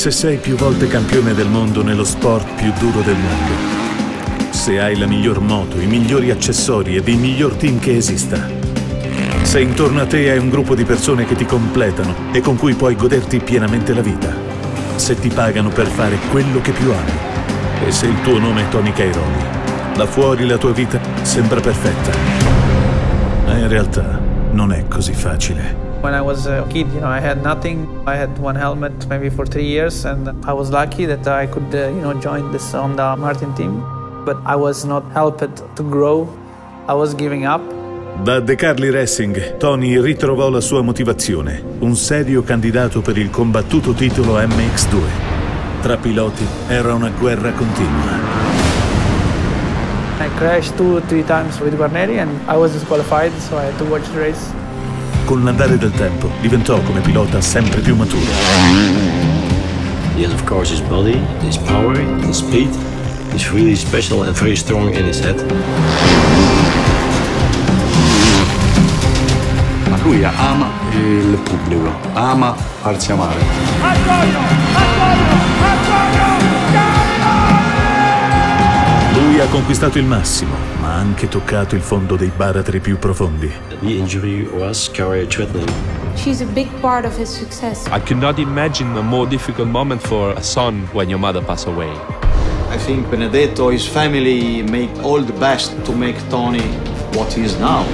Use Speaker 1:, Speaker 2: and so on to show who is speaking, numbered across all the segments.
Speaker 1: Se sei più volte campione del mondo nello sport più duro del mondo, se hai la miglior moto, i migliori accessori ed il miglior team che esista, se intorno a te hai un gruppo di persone che ti completano e con cui puoi goderti pienamente la vita, se ti pagano per fare quello che più ami, e se il tuo nome è Tony Cairoli, là fuori la tua vita sembra perfetta. Ma in realtà non è così facile.
Speaker 2: When I was a kid, I had nothing. I had one helmet maybe for 3 years, and I was lucky that I could, join this Honda Martin team. But I was not helped to grow. I was giving up.
Speaker 1: Da De Carli Racing, Tony ritrovò la sua motivazione, un serio candidato per il combattuto titolo MX2. Tra piloti era una guerra continua.
Speaker 2: I crashed 2-3 times with Guarneri and I was disqualified, so I had to watch the race.
Speaker 1: Con l'andare del tempo diventò come pilota sempre più maturo.
Speaker 3: He has of course his body, his power, his speed. He's really special and very strong in his head.
Speaker 4: Ma lui ama il pubblico, ama farsi amare.
Speaker 5: Antonio!
Speaker 1: Lui ha conquistato il massimo, ma ha anche toccato il fondo dei baratri più profondi.
Speaker 3: The injury was career-threatening.
Speaker 6: She's a big part of his success.
Speaker 7: I cannot imagine a more difficult moment for a son when your mother passed away.
Speaker 8: I think Benedetto, his family, make all the best to make Tony what he is now.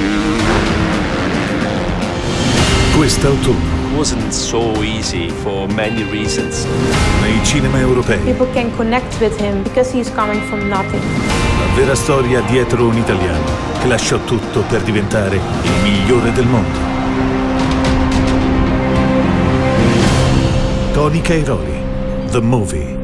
Speaker 1: Quest'autunno
Speaker 7: It wasn't so easy for many reasons.
Speaker 1: nei cinema europei,
Speaker 6: People can connect with him because he's coming from nothing.
Speaker 1: la vera storia dietro un italiano che lasciò tutto per diventare il migliore del mondo. Tony Cairoli, The Movie.